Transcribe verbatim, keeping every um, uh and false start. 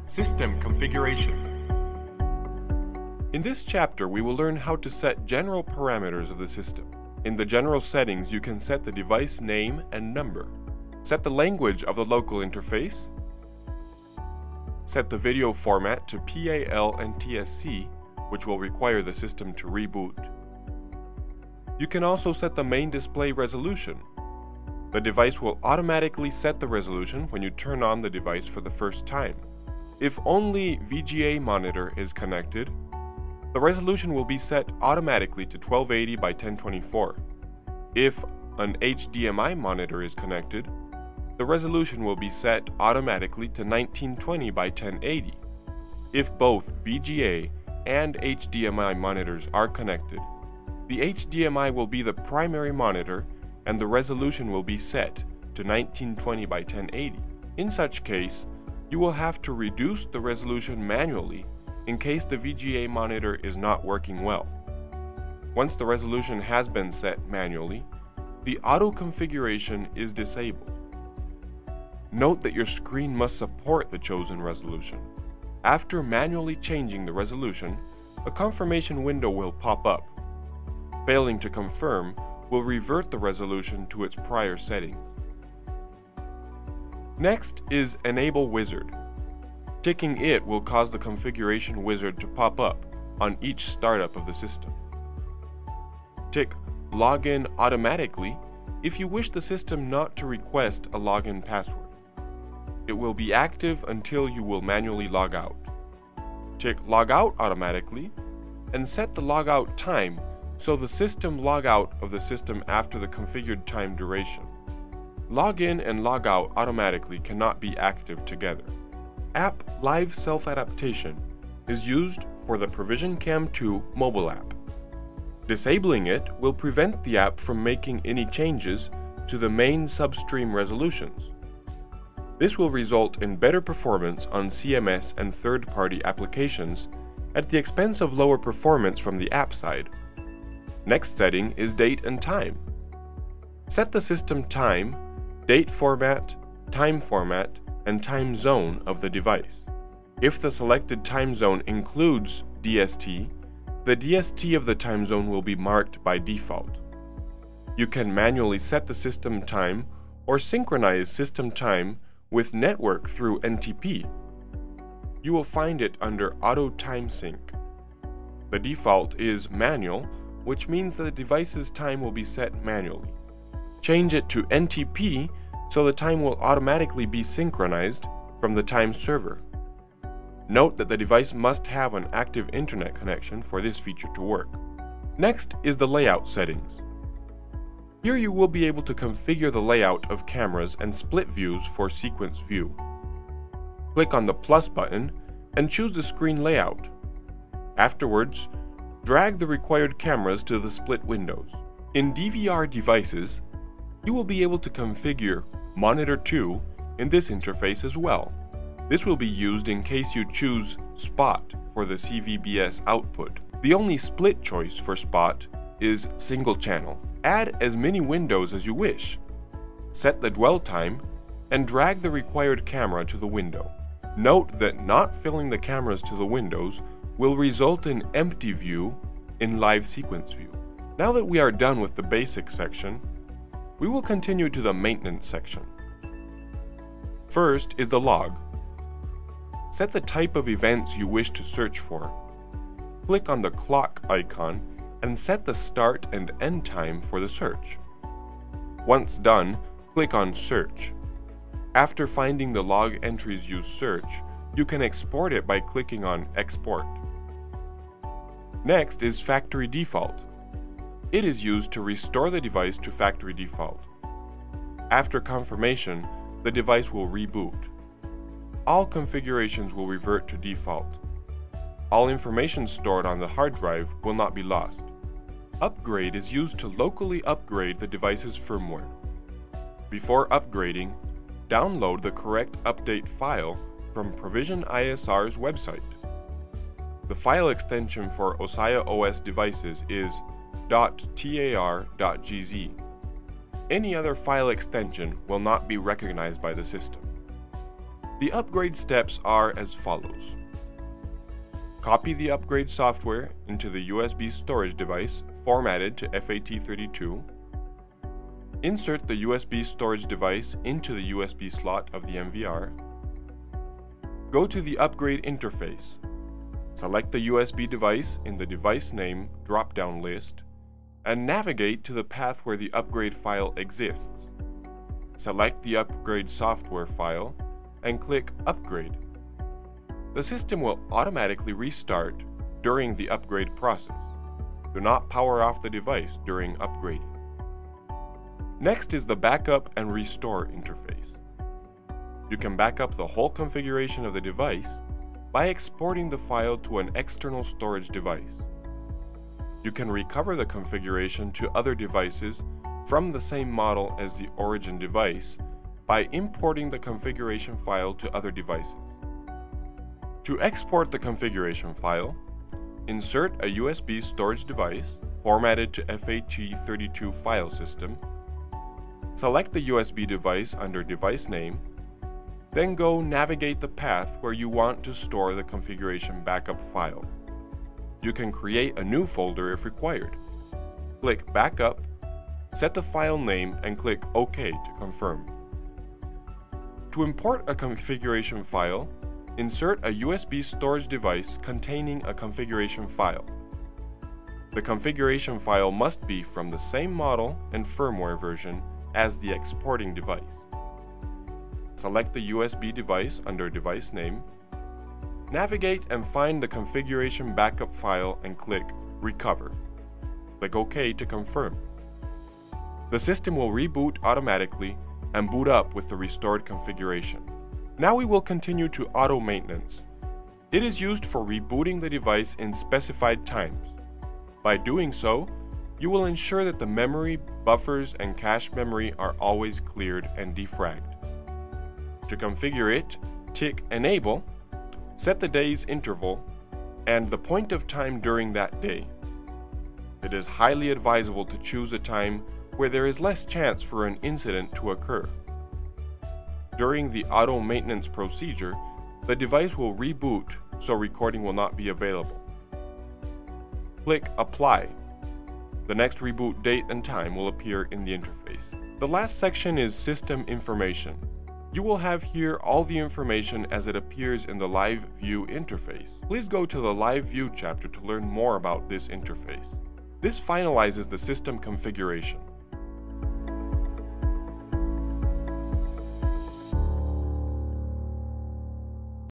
System configuration. In this chapter, we will learn how to set general parameters of the system. In the general settings, you can set the device name and number, set the language of the local interface, set the video format to P A L and T S C, which will require the system to reboot. You can also set the main display resolution. The device will automatically set the resolution when you turn on the device for the first time. If only V G A monitor is connected, the resolution will be set automatically to twelve eighty by ten twenty-four. If an H D M I monitor is connected, the resolution will be set automatically to nineteen twenty by ten eighty. If both V G A and H D M I monitors are connected, the H D M I will be the primary monitor and the resolution will be set to nineteen twenty by ten eighty. In such case, you will have to reduce the resolution manually in case the V G A monitor is not working well. Once the resolution has been set manually, the auto configuration is disabled. Note that your screen must support the chosen resolution. After manually changing the resolution, a confirmation window will pop up. Failing to confirm will revert the resolution to its prior settings. Next is Enable Wizard. Ticking it will cause the configuration wizard to pop up on each startup of the system. Tick Login Automatically if you wish the system not to request a login password. It will be active until you will manually log out. Tick Log Out Automatically and set the logout time so the system log out of the system after the configured time duration. Log in and log out automatically cannot be active together. App Live Self-Adaptation is used for the Provision Cam two mobile app. Disabling it will prevent the app from making any changes to the main substream resolutions. This will result in better performance on C M S and third-party applications at the expense of lower performance from the app side. Next setting is Date and Time. Set the system time, date format, time format, and time zone of the device. If the selected time zone includes D S T, the D S T of the time zone will be marked by default. You can manually set the system time or synchronize system time with network through N T P. You will find it under Auto Time Sync. The default is manual, which means that the device's time will be set manually. Change it to N T P so the time will automatically be synchronized from the time server. Note that the device must have an active internet connection for this feature to work. Next is the layout settings. Here you will be able to configure the layout of cameras and split views for sequence view. Click on the plus button and choose the screen layout. Afterwards, drag the required cameras to the split windows. In D V R devices, you will be able to configure Monitor two in this interface as well. This will be used in case you choose Spot for the C V B S output. The only split choice for Spot is Single Channel. Add as many windows as you wish. Set the dwell time and drag the required camera to the window. Note that not filling the cameras to the windows will result in empty view in live sequence view. Now that we are done with the basic section, we will continue to the maintenance section. First is the log. Set the type of events you wish to search for. Click on the clock icon and set the start and end time for the search. Once done, click on Search. After finding the log entries you search, you can export it by clicking on Export. Next is Factory Default. It is used to restore the device to factory default. After confirmation, the device will reboot. All configurations will revert to default. All information stored on the hard drive will not be lost. Upgrade is used to locally upgrade the device's firmware. Before upgrading, download the correct update file from Provision I S R's website. The file extension for Osaya O S devices is .tar.gz. Any other file extension will not be recognized by the system. The upgrade steps are as follows. Copy the upgrade software into the U S B storage device formatted to F A T thirty-two. Insert the U S B storage device into the U S B slot of the M V R. Go to the upgrade interface. Select the U S B device in the device name drop-down list and navigate to the path where the upgrade file exists. Select the upgrade software file and click Upgrade. The system will automatically restart during the upgrade process. Do not power off the device during upgrading. Next is the Backup and Restore interface. You can back up the whole configuration of the device by exporting the file to an external storage device. You can recover the configuration to other devices from the same model as the origin device by importing the configuration file to other devices. To export the configuration file, insert a U S B storage device formatted to F A T thirty-two file system. Select the U S B device under device name, then go navigate the path where you want to store the configuration backup file. You can create a new folder if required. Click Backup, set the file name and click OK to confirm. To import a configuration file, insert a U S B storage device containing a configuration file. The configuration file must be from the same model and firmware version as the exporting device. Select the U S B device under device name. Navigate and find the configuration backup file and click Recover. Click OK to confirm. The system will reboot automatically and boot up with the restored configuration. Now we will continue to auto maintenance. It is used for rebooting the device in specified times. By doing so, you will ensure that the memory, buffers, and cache memory are always cleared and defragged. To configure it, tick Enable, set the day's interval, and the point of time during that day. It is highly advisable to choose a time where there is less chance for an incident to occur. During the auto maintenance procedure, the device will reboot so recording will not be available. Click Apply. The next reboot date and time will appear in the interface. The last section is System Information. You will have here all the information as it appears in the Live View interface. Please go to the Live View chapter to learn more about this interface. This finalizes the system configuration.